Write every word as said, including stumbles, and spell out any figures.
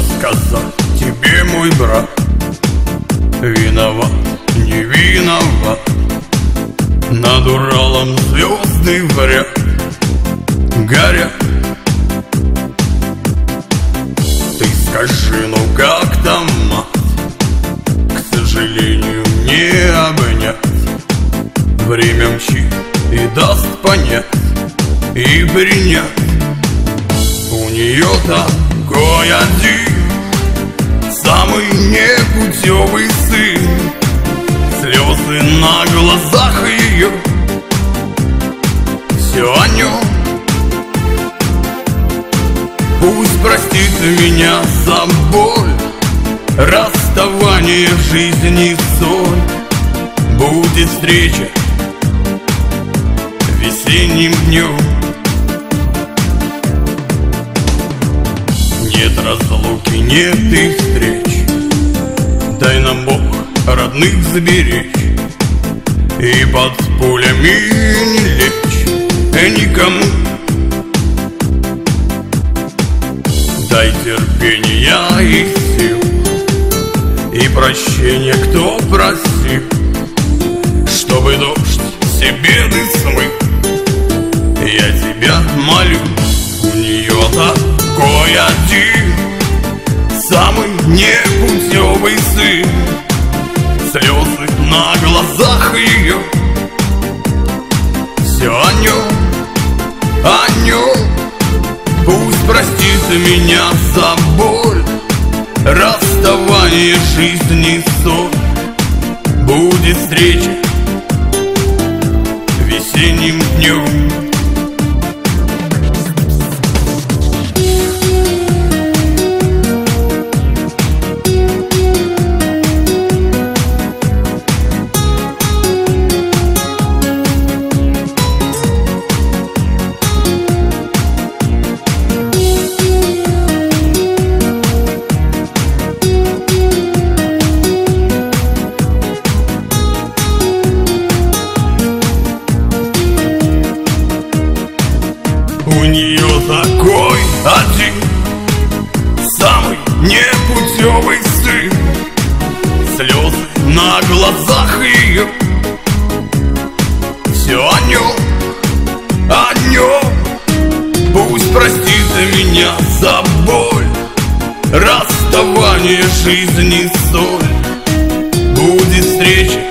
сказать тебе, мой брат? Виноват, не виноват. Над Уралом звезды в ряд горят. Ты скажи, ну как там мать? К сожалению, не обнять. Время мчит и даст понять и принять. У нее такой один, самый непутевый сын. Слезы на глазах ее, все о нем. Пусть простит меня за боль, расставание в жизни соль. Будет встреча весенним днем. Нет разлуки, нет и встреч. Дай нам Бог родных заберечь и под пулями не лечь никому. Дай терпения и сил и прощения, кто просил, чтобы дождь все беды смыл. Я тебя молю, у нее такой один, самый непутевый сын. Слезы на глазах ее, все о нем, о нем. Пусть простит меня за боль, расставание жизни соль. Будет встреча весенним днем. У нее такой один, самый непутевый сын. Слезы на глазах ее, все о нем, о нем. Пусть простит меня за боль, расставание жизни соль. Будет встреча